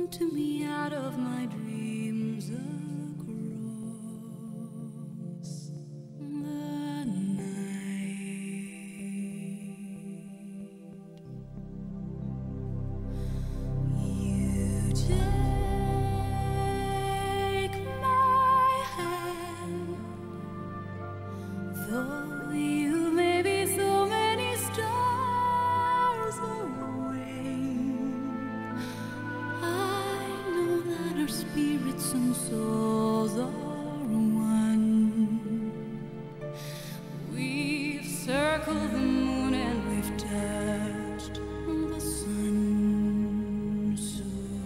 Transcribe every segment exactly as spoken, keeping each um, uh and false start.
to me out of my dreams across the night. You take my hand, though you may be so many stars away. I know that our spirits and souls are one. We've circled the moon and we've touched the sun. So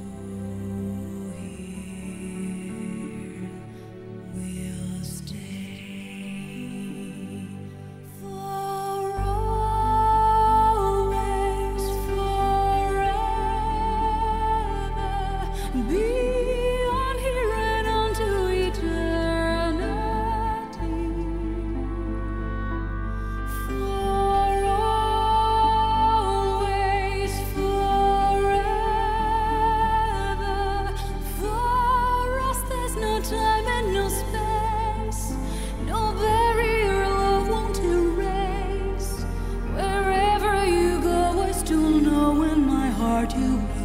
here we'll stay for always, forever, beyond here and unto eternity. For always, forever, for us there's no time and no space, no barrier love won't erase. Wherever you go, I still know in my heart you will.